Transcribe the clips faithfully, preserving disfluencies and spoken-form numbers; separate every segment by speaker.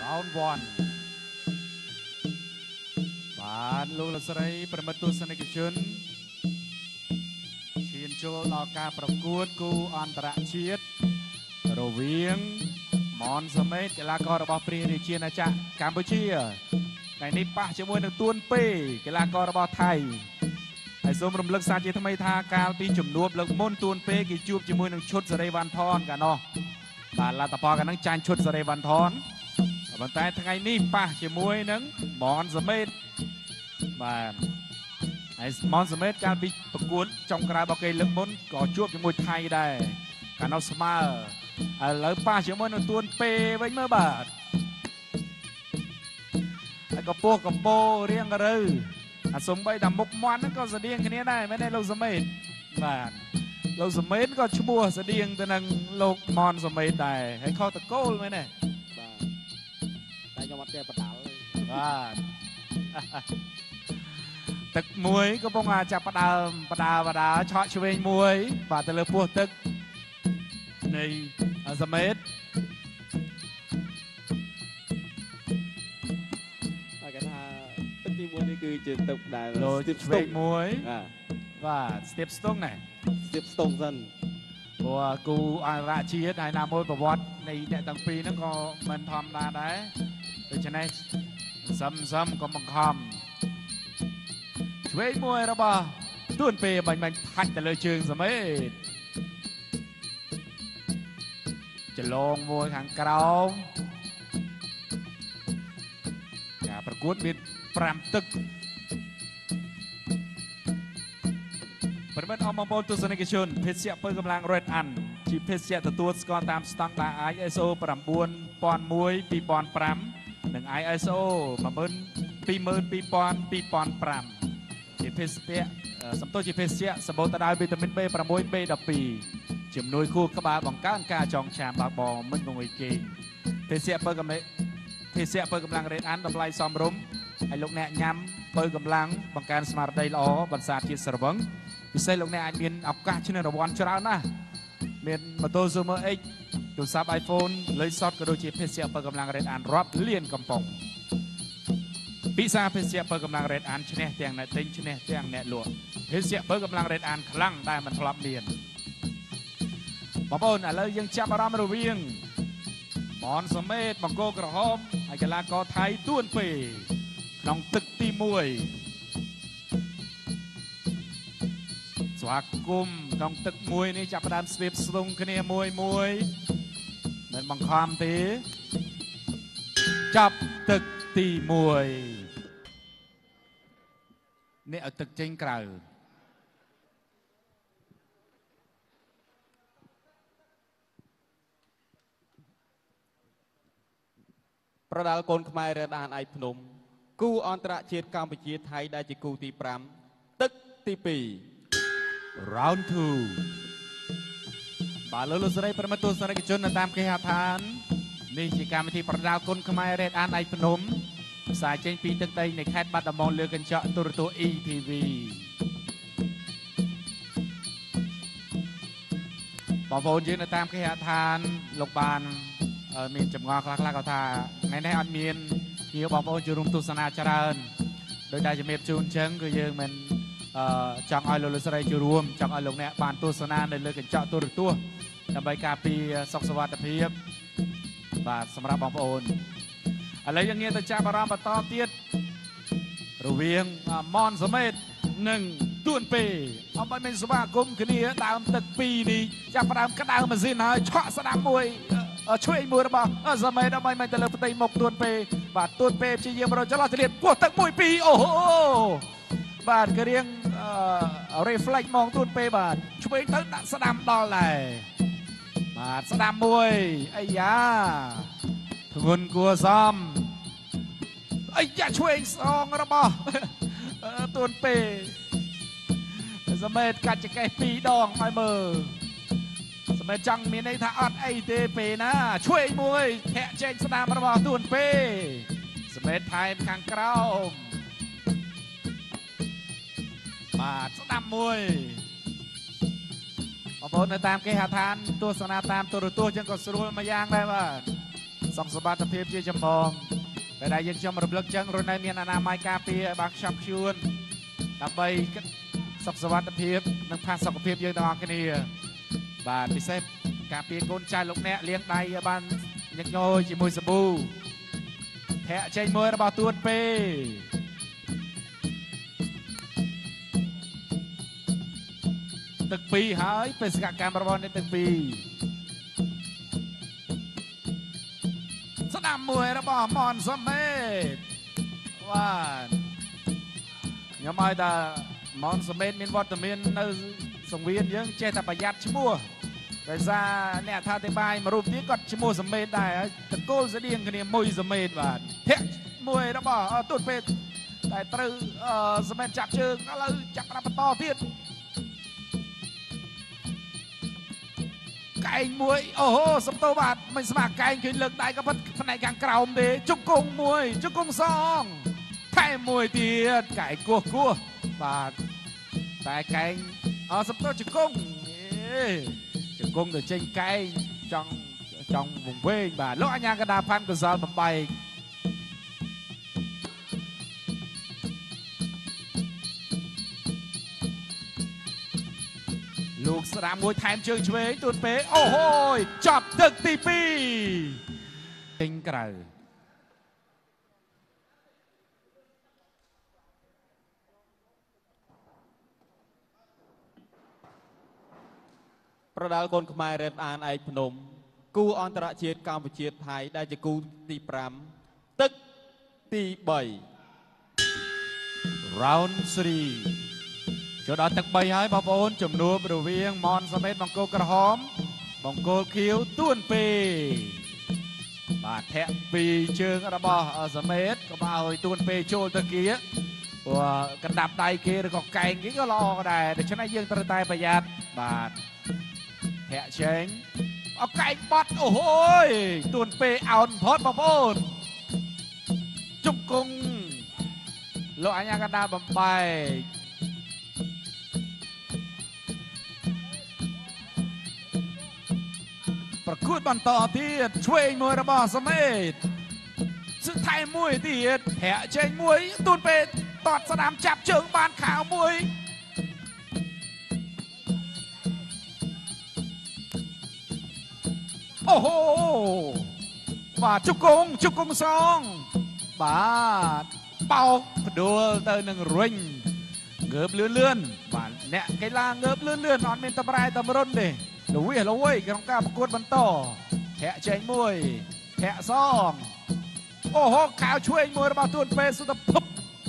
Speaker 1: round one បានលោកលស្រីប្រមិត្តទស្សនិកជនឈានចូលដល់ការប្រកួតគូអន្តរជាតិរវាងមនសមេតកីឡាកររបស់ព្រះរាជាណាចក្រកម្ពុជាថ្ងៃនេះប៉ះជាមួយនឹងទួនពេកីឡាកររបស់ថៃហើយសូមរំលឹកសារជាថ្មីថាកាលពីជំនួបលើកមុនទួនពេគេជួបជាមួយនឹងឈុតសេរីវ៉ាន់ថនកាលនោះបាទលទ្ធផលកាលហ្នឹងចាញ់ឈុតសេរីវ៉ាន់ថនប៉ុន្តែថ្ងៃនេះប៉ះជាមួយនឹងមនសមេតបាទហើយមនសមេតកាលពីប្រកួតចុងក្រោយរបស់គេលើកមុនក៏ជួបជាមួយថៃដែរកាលនោះស្មើឥឡូវប៉ះជាមួយនឹងទួនពេវិញមើលបាទហើយក៏ពោះកំពោរៀងរៅអាសំបីតែមុខមាត់ហ្នឹងក៏ស្តៀងគ្នាដែរមែនទេលោកសមេតបាទលោកសមេតក៏ឈ្មោះស្តៀងទៅនឹងលោកមនសមេតដែរហើយខុសតកូលមែនទេ
Speaker 2: បាទតែខ្ញុំអត់ចេះបដាល់
Speaker 1: បាទទឹកមួយកំពុងចាប់ផ្ដើមបដាបដាឆក់ឆ្វេងមួយបាទទៅលើពោះទឹកនៃសមេត
Speaker 2: ហើយគេថាទឹកទីមួយនេះគឺជាទឹកដែល
Speaker 1: លោស្ទាបឆ្វេងមួយបាទស្ទាបស្ទង់ណា
Speaker 2: ស្ទាបស្ទង់សិន
Speaker 1: ព្រោះគូអន្តរជាតិហើយណាមួយប្រវត្តិនៃអ្នកទាំងពីរហ្នឹងក៏មិនធម្មតាដែរដូច្នេះសឹមសឹមក៏បង្ខំឆ្វេងមួយរបស់ទួនពេបាញ់បាញ់ថាច់ទៅលើជើងសមេតចលងមួយខាងក្រោមការប្រកួតមានប្រាំទឹកប្រិមិត្តអមបងប្អូនទស្សនិកជនភេសជ្ជៈពើកម្លាំង Red An ជាភេសជ្ជៈទទួលស្គាល់តាមស្តង់ដារ ไอ เอส โอ 9001 2005 និង ไอ เอส โอ 22000 2005 ជាភេសជ្ជៈសំទោសជាភេសជ្ជៈសម្បូរទៅដោយវីតាមីន B 6 B 12ជំនួយខួរក្បាលបង្កើនការចងចាំបើកបងមិនងុយគេងភេសជ្ជៈពើកម្លាំងភេសជ្ជៈពើកម្លាំង Red An តម្លៃសមរម្យហើយលោកអ្នកញ៉ាំពើកម្លាំងបង្កើនស្មារតីល្អបន្សាបជាតិស្រវឹងពិសេសលោកអ្នកអាចមានឱកាសឈ្នះរង្វាន់ច្រើនណាស់មានម៉ូតូ Zoomer X ទូរស័ព្ទ iPhone លុយសុទ្ធក៏ដូចជាភេសជ្ជៈពើកម្លាំង Red An រាប់លានកំប៉ុងពិសាភេសជ្ជៈពើកម្លាំង Red An ឈ្នះទាំងអ្នកទិញឈ្នះទាំងអ្នកលក់ភេសជ្ជៈពើកម្លាំង Red An ខ្លាំងដែលមិនធ្លាប់មានបងប្អូនឥឡូវយើងចាប់អារម្មណ៍រវាងមនសមេតបង្គោលក្រហមហើយកីឡាករថៃទួនពេក្នុងទឹកទីមួយស្វាគមន៍ក្នុងទឹកមួយនេះចាប់ផ្ដើមស្វៀបស្ទង់គ្នាមួយមួយមិនបង្ខំទេចាប់ទឹកទីមួយនេះឲ្យទឹកចេញក្រៅ
Speaker 2: ប្រដាល់កូនខ្មែររ៉េដានឯកភ្នំគូអន្តរជាតិកម្ពុជាថៃដែលជាគូទីប្រាំទឹកទីពីរ
Speaker 1: round two បាទលោកលោកស្រីប្រិមត្តទស្សនិកជននៅតាមគេហដ្ឋាននេះជាកម្មវិធីប្រដាល់គុនខ្មែររ៉េតអានឯកភ្នំផ្សាយចេញពីទឹកដីនៃខេត្តបាត់ដំបងលើកញ្ចក់ទូរទស្សន៍ E ធី វី បងប្អូនយើងនៅតាមគេហដ្ឋានលោកបានមានចម្ងល់ខ្លះៗក៏ថាថ្ងៃនេះអត់មានជាបងប្អូនចូលរួមទស្សនាច្រើនដោយដែលជំរាបជូនអញ្ចឹងគឺយើងមិនអឺចង់ឲ្យលោកលោកស្រីចូលរួមចង់ឲ្យលោកអ្នកបានទស្សនានៅលើកញ្ចក់ទូរទស្សន៍ដើម្បីការពារសុខសុវត្ថិភាពបាទសម្រាប់បងប្អូនឥឡូវយើងងាកទៅចាប់អារម្មណ៍បន្តទៀតរវាងមនសមេតនិងទួនពេអំបីមានស្វាគមន៍គ្នាដើមទឹកពីរនេះចាប់ផ្ដើមក្តៅម៉ាស៊ីនហើយឆក់ស្ដាំមួយឆ្វេងមួយរបស់សមេតដើម្បីមិនទៅលើផ្ទៃមុខទួនពេបាទទួនពេព្យាយាមរត់ចន្លោះទៅទៀតពោះទឹកមួយពីរអូហូបាទគឺរៀង reflect មកទួនពេបាទឆ្វេងទៅដាក់ស្ដាំដល់ដែរបាទស្ដាំមួយអាយ៉ាធ្ងន់គួរសមអាយ៉ាឆ្វេងសងរបស់ទួនពេសមេតកាច់ចកេះពីរដងឲ្យមើលសមេតចង់មានន័យថាអត់អីទេពេណាឆ្វេងមួយធាក់ចេញស្ដាំរបស់ទួនពេសមេតថែមខាងក្រោមបាទស្ដាំមួយបងប្អូននៅតាមគេហដ្ឋានទស្សនាតាមទូរទស្សន៍ចឹងក៏ស្រួលមួយយ៉ាងដែរបាទសង្សបាតភាពជាចម្បងតែដែលយើងខ្ញុំរំលឹកចឹងរនៅមានអនាម័យការពារឲ្យបានខ្ជាប់ខ្ជួនដើម្បីសុខសวัสดิភាពនិងផាសុខភាពយើងទាំងអស់គ្នាបាទពិសេសការពារកូនចៅលោកអ្នកលាងដៃឲ្យបានញឹកញយជាមួយសាប៊ូធាក់ចេញមួយរបស់ទួនពេទឹកពីរហើយបេសកកម្មរបស់អ្នកទឹកពីរស្ដាំមួយរបស់មនសមេតបាទខ្ញុំឲ្យតែមនសមេតមានវត្តមាននៅសង្វៀនយើងចេះតែប្រយ័ត្នឈ្មោះដោយសារអ្នកថាទេបាយមួយរូបទៀតគាត់ឈ្មោះសមេតដែរតកូលស្តៀងគ្នាមួយសមេតបាទធាក់មួយរបស់ទួនពេទ្យតែត្រូវសមេតចាប់ជើងឥឡូវចាប់ប្រាប់បន្តទៀតកែងមួយអូហូសំទោបាទមិនស្មាកែងឃើញលើកដៃក៏ប៉ុតផ្នែកខាងក្រោមទេជង្គង់មួយជង្គង់សងថែមមួយទៀតកែងគោះគោះបាទតែកែងអសំទោជង្គង់ជង្គង់ទៅចេញកែងចង់ចង់វង្វេងបាទលោកអញ្ញាកណ្ដាផាន់កសលបំបែកលោកស្ដាមមួយថែមជើងឆ្វេងទួនពេអូហូយចប់ទឹកទីពីរចេញក្រៅ
Speaker 2: ប្រដាល់កូនខ្មែររ៉េតអានឯកភ្នំគូអន្តរជាតិកម្ពុជាថៃដែលជាគូទីប្រាំទឹកទីបី
Speaker 1: round 3ចូលដល់ទឹកបីហើយបងប្អូនជំនួបរវាងមនសមេតបង្គោលក្រហមបង្គោលខៀវទួនពេបាទធាក់ពីជើងរបស់សមេតក៏ឲ្យទួនពេចូលទៅគៀព្រោះកណ្ដាប់ដៃគេឬក៏កែងគេក៏ល្អដែរដូច្នេះយើងត្រូវតែប្រយ័ត្នបាទធាក់ចេញអកែងបត់អូហូយទួនពេអោនផុតបងប្អូនជង្គង់លោកអញ្ញាកណ្ដាលបំបែកប្រគួតបន្តទៀតឆ្វេងមួយរបស់សមេតសឹកថែមមួយទៀតធាក់ចេញមួយទួនពេតតស្ដាមចាប់ជើងបានខាវមួយអូហូបាទជង្គង់ជង្គង់សងបាទបោកផ្ដួលទៅនឹងរុញងើបលឿនលឿនបាទអ្នកកីឡាងើបលឿនលឿនអត់មានតម្រែតម្រុនទេល្វីល្វីក្នុងការប្រកួតបន្តធាក់ចេញមួយធាក់សងអូហូខាវឆ្វេងមួយរបស់ទួនពេសុទ្ធភព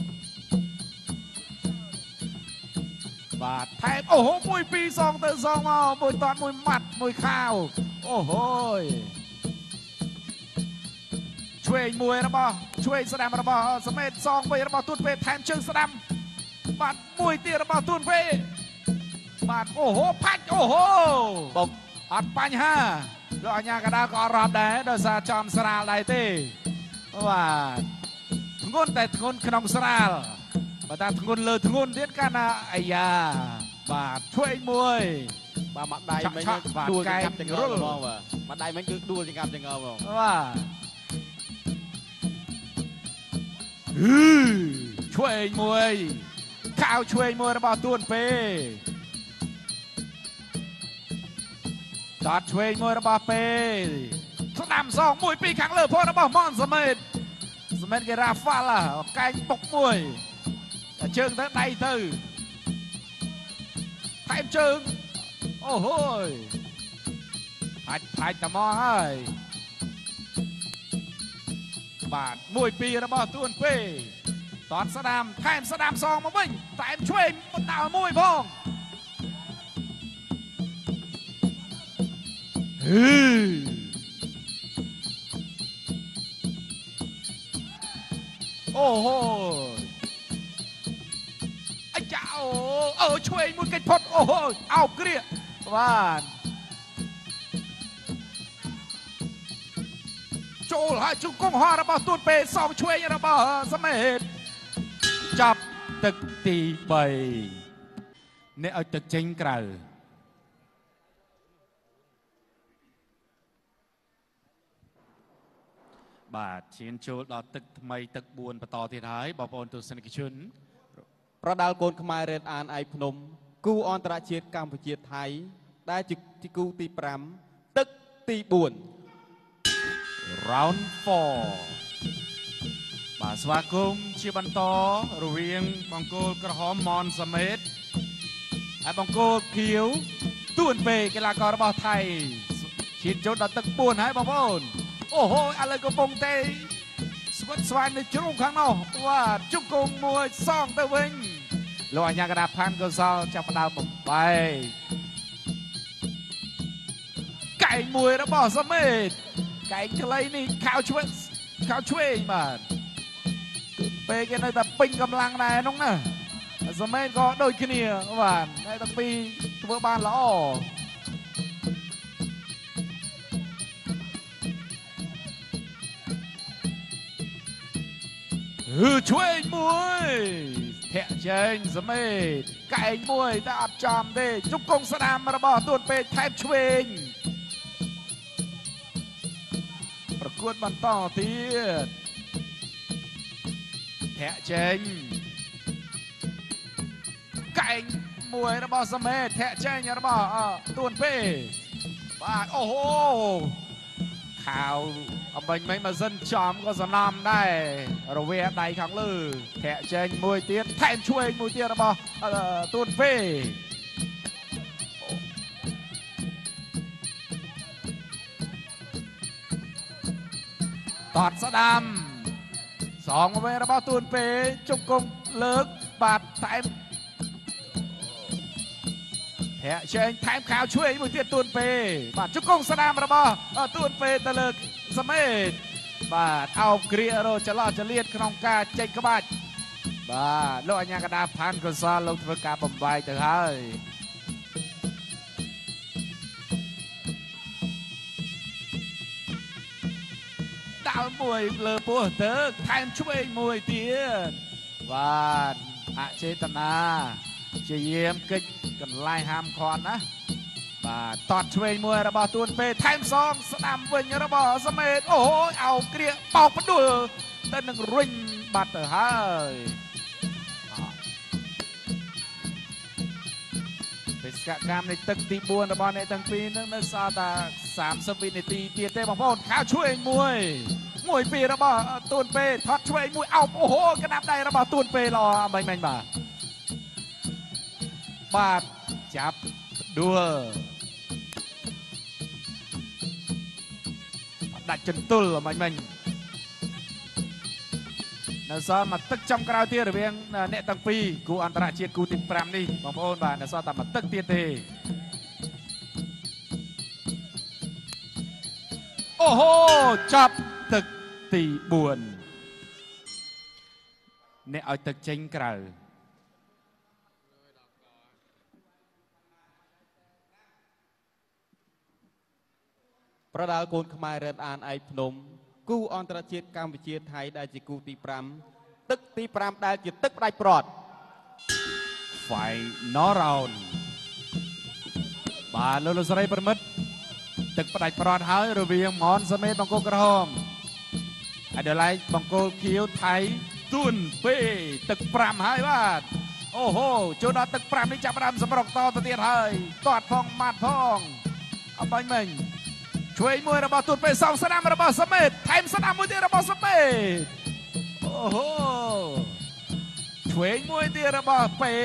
Speaker 1: បាទថែមអូហូមួយពីរសងទៅសងមកមួយតាត់មួយម៉ាត់មួយខាវអូហូយឆ្វេងមួយរបស់ឆ្វេងស្ដាំរបស់សមេតសងមួយរបស់ទួនពេថែមជើងស្ដាំបាទមួយទៀតរបស់ទួនពេបាទអូហូផាច់អូហូបុកអត់បញ្ហាលោកអញ្ញាកណ្ដាលក៏អត់រាប់ដែរដោយសារចំស្រាលដែរទេបាទធ្ងន់តែធ្ងន់ក្នុងស្រាលបើតាធ្ងន់លើធ្ងន់ទៀតកាលណាអាយ៉ាបាទឆ្វេងមួយ
Speaker 2: បាទមកដៃមិញដួលចង្កាប់ចង្អុលហ្មងបាទមកដៃមិញគឺដួលចង្កាប់ចង្អុលហ្មង
Speaker 1: បាទឆ្វេងមួយខាវឆ្វេងមួយរបស់ទួនពេតតឆ្វេងមួយរបស់ពេស្ដាំសងមួយពីខាងលើផងរបស់មនសមេតសមេតគេរ៉ាហ្វាល់កែងបុកមួយជើងទៅដៃទៅថែមជើងអូហូយហាច់ហាច់តមកហើយបាទមួយពីររបស់ទួនពេតតស្ដាំថែមស្ដាំសងមកវិញថែមឆ្វេងដល់មួយផងហឺអូហូអាចាអូអើឆ្វេងមួយកិច្ចផុតអូហូអោបគ្រាបាទចូលហើយជង្គង់ហោះរបស់ទួនពេសងឆ្វេងរបស់សមេតចាប់ទឹកទីបីអ្នកឲ្យទឹកចេញក្រៅបាទឈានចូលដល់ទឹកថ្មីទឹកបួនបន្តទៀតហើយបងប្អូនទស្សនិកជន
Speaker 2: ប្រដាល់កូនខ្មែររ៉េតអានឯភ្នំគូអន្តរជាតិកម្ពុជាថៃដែលជាទីគូទីប្រាំទឹកទីបួន
Speaker 1: round four បាទស្វាគមន៍ជាបន្តរវាងបង្គោលក្រហមមនសមេតហើយបង្គោលខៀវទួនពេកីឡាកររបស់ថៃឈានចូលដល់ទឹកបួនហើយបងប្អូនអូហូឥឡូវកំពុងតែស្វិតស្វាញនៅជ្រុងខាងនោះបាទជង្គង់មួយសងទៅវិញលោកអញ្ញាកដាផានកុសលចាប់ផ្ដើមបំបែកកែងមួយរបស់សមេតកែងខ្លីនេះខោឆ្វេងខោឆ្វេងបាទពេលគេនៅតែពេញកម្លាំងដែរនោះណាសមេតក៏ដូចគ្នាបាទតែទាំងពីរធ្វើបានល្អហឺឆ្វេងមួយធាក់ចេញសមេតកែងមួយតែអត់ចំទេជង្គង់ស្ដាំរបស់ទួនពេកថែបឆ្វេងប្រកួតបន្តទៀតធាក់ចេញកែងមួយរបស់សមេតធាក់ចេញរបស់ទួនពេកបាទអូហូខាវអំបញ្ញមិញម៉ាស៊ីនចំក៏សំណំដែររវាងដៃខាងលើធាក់ចេញមួយទៀតថែមឆ្វេងមួយទៀតរបស់ទួនពេតតស្ដាំសងវិញរបស់ទួនពេជង្គង់លើកបាទថែមធាក់ចេញថែមខាវឆ្វេងមួយទៀតទួនពេបាទជង្គង់ស្ដាំរបស់ទួនពេទៅលើសមេតបាទអោបគ្រារចលចលៀតក្នុងការចេញក្បាច់បាទលោកអញ្ញាកដាផានកុសលលោកធ្វើការបំបែកទៅហើយដើរមួយលើពោះទៅថែមឆ្វេងមួយទៀតបាទអចេតនាជាយាមកិច្ចកន្លែងហាមឃាត់ណាបាទតតឆ្វេងមួយរបស់ទួនពេថែមសងស្ដាំវិញរបស់សមេតអូយអោគ្រាបោកផ្ដួលទៅនឹងរុញបាត់ទៅហើយបេសកកម្មនៃទឹកទីបួនរបស់អ្នកទាំងពីរនឹងនៅសល់តែសាមសិបវិនាទីទៀតទេបងប្អូនខាវឆ្វេងមួយមួយពីររបស់ទួនពេថតឆ្វេងមួយអោបអូហូកណាប់ដៃរបស់ទួនពេល្អមិញមិញបាទបាទចាប់ដួលដាច់ចន្ទុលមិញមិញនៅសល់មកទឹកចំក្រោយទៀតរវាងអ្នកទាំងពីរគូអន្តរជាតិគូទីប្រាំនេះបងប្អូនបាទនៅសល់តែមកទឹកទៀតទេអូហូចាប់ទឹកទីបួនអ្នកឲ្យទឹកចេញក្រៅ
Speaker 2: ប្រដាល់កូនខ្មែររ៉េតអានឯភ្នំគូអន្តរជាតិកម្ពុជាថៃដែលជាគូទីប្រាំទឹកទីប្រាំដែលជាទឹកផ្ដាច់ព្រាត់
Speaker 1: Final round បាទលោកលោកស្រីប្រិមិត្តទឹកផ្ដាច់ព្រាត់ហើយរវាងមនសមេតបង្គោលក្រហមអដឡៃបង្គោលខៀវថៃទួនពេទឹកប្រាំហើយបាទអូហូចូលដល់ទឹកប្រាំនេះចាប់ផ្ដើមសម្រុកតទៅទៀតហើយតាត់ផងម៉ាត់ផងអបាញ់មិញឆ្វេងមួយរបស់ទួនពេសងស្ដាំរបស់សមេតថែមស្ដាំមួយទៀតរបស់សមេតអូហូឆ្វេងមួយទៀតរបស់ពេ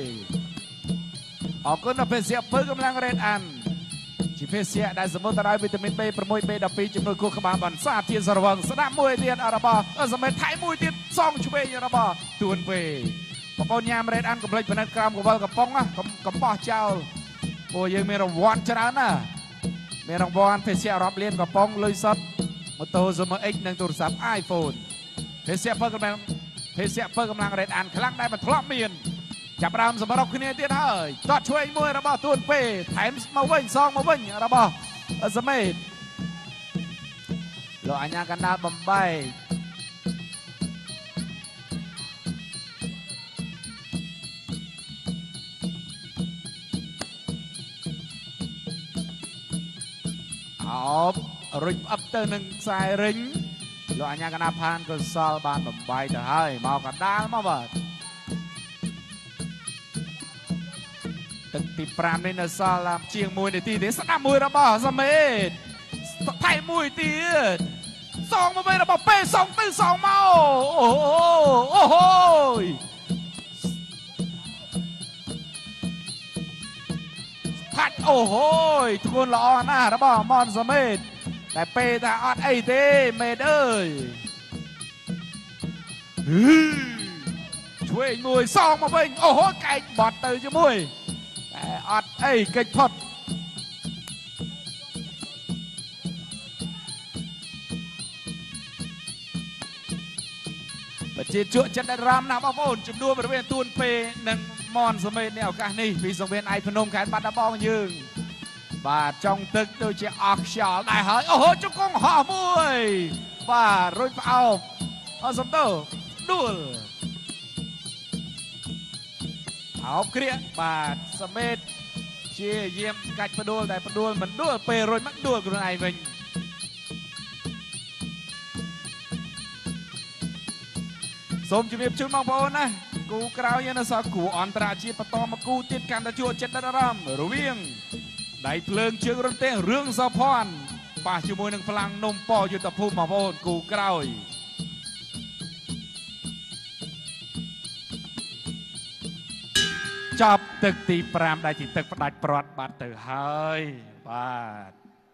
Speaker 1: អរគុណដល់ភេសជ្ជៈពើកម្លាំងរ៉េតអានជាភេសជ្ជៈដែលសម្បូរទៅដោយវីតាមីន B 6 B ដប់ពីរ ជំនួយខួរក្បាលបន្សាបជាស្រវឹងស្ដាំមួយទៀតរបស់សមេតថែមមួយទៀតសងឆ្វេងរបស់ទួនពេបងប្អូនញ៉ាំរ៉េតអានកុំភ្លេចពិនិត្យក្រោមកវលកំប៉ុងណាកំបោះចោលពួកយើងមានរង្វាន់ច្រើនណាមានរង្វាន់ភេសជ្ជៈរាប់លានកំប៉ុងលុយសុទ្ធម៉ូតូ Zoomer X និងទូរស័ព្ទ iPhone ភេសជ្ជៈពើកម្លាំងភេសជ្ជៈពើកម្លាំងរ៉េតអានខ្លាំងដែលមិនធ្លាប់មានចាប់ដើមសម្រុកគ្នាទៀតហើយតតឆ្វេងមួយរបស់ទួនពេថែមមកវិញសងមកវិញរបស់សមេតលោកអញ្ញាកណ្ដាលបំបែកអោបរុញផ្អឹបទៅនឹងខ្សែរិញលោកអញ្ញាកណាផានកុសលបានបំបីទៅហើយមកកដាលមកបាទទឹកទីប្រាំនេះនៅសល់ជាងមួយនាទីទេស្ដាប់មួយរបស់សមេតថៃមួយទៀតសងមកវិញរបស់ពេសងទៅសងមកអូអូហូយផាច់អូហូយធ្ងន់ល្អណាស់របស់មនសមេតតែពេថាអត់អីទេមេតអើយជួយមួយសងមកវិញអូហូយកែកបត់ទៅជាមួយតែអត់អីកិច្ចផុតប្រជាជនចិត្តអារម្មណ៍ណាស់បងប្អូនចំនួនបរិវេណទួនពេនិងមនសមេតនេះឱកាសនេះពីសង្វៀនឯកភ្នំខេត្តបាត់ដំបងយើងបាទចង់ទឹកដូចជាអស់ខ្យល់ដែរហើយអូហូជង្គង់ហោះមួយបាទរុញផ្អោបអត់សំទោដួលអោបគ្រាកបាទសមេតជាយាមកាច់ផ្ដួលតែផ្ដួលមិនដួលពេលរុញមកដួលខ្លួនឯងវិញសូមជម្រាបជូនបងប្អូនណាគូក្រោយនៅសល់គូអន្តរជាតិបន្តមកគូទៀតកាន់តែជួចិត្តដិតអារម្មណ៍រវាងដៃភ្លើងជើងរន្ទះរឿងសោភ័ណ្ឌប៉ះជាមួយនឹងផ្លាំងនំប៉យុទ្ធភូមិបងប្អូនគូក្រោយចប់ទឹកទីប្រាំដែលជាទឹកផ្ដាច់ព្រាត់បាត់ទៅហើយបាទ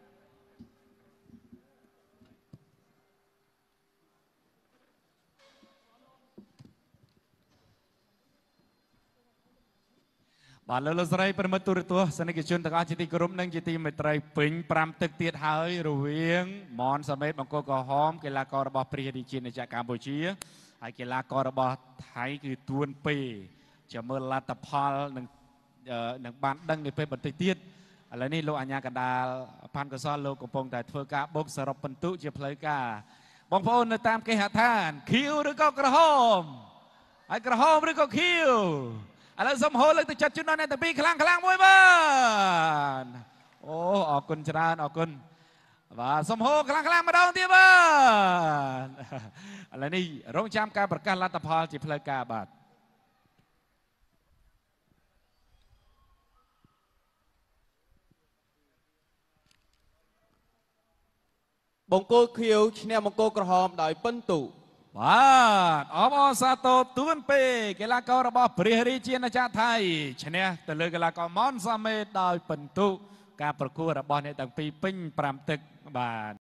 Speaker 1: បាទលោកលោកស្រីប្រិមិត្តទូរទស្សន៍សនិកជនទាំងអស់ជាទីគោរពនិងជាទីមេត្រីពេញប្រាំទឹកទៀតហើយរវាងមនសមេតបង្គោលក្រហមកីឡាកររបស់ព្រះរាជាណាចក្រកម្ពុជាហើយកីឡាកររបស់ថៃគឺទួនពេចាំមើលលទ្ធផលនឹងនឹងបានដឹងនៅពេលបន្តិចទៀតឥឡូវនេះលោកអញ្ញាកណ្ដាលផាន់កុសលលោកកំពុងតែធ្វើការបូកសរុបពិន្ទុជាផ្លូវការបងប្អូននៅតាមគេហដ្ឋានខៀវឬក៏ក្រហមហើយក្រហមឬក៏ខៀវឥឡូវសូមហៅលើកទៅចាត់ជូនដល់អ្នកទាំងពីរខ្លាំងខ្លាំងមួយបាទអូអរគុណច្រើនអរគុណបាទសូមហៅខ្លាំងខ្លាំងម្ដងទៀតបាទឥឡូវនេះរងចាំការប្រកាសលទ្ធផលជាផ្លូវការបាទ
Speaker 2: បង្គោលខៀវឈ្នះបង្គោលក្រហមដោយពិន្ទុ
Speaker 1: បាទអបអរសាទរទួនពេកីឡាកររបស់ព្រះរាជាណាចក្រថៃឈ្នះទៅលើកីឡាករមនសាមេតដោយពិន្ទុការប្រកួតរបស់អ្នកទាំងពីរពេញប្រាំទឹកបាទ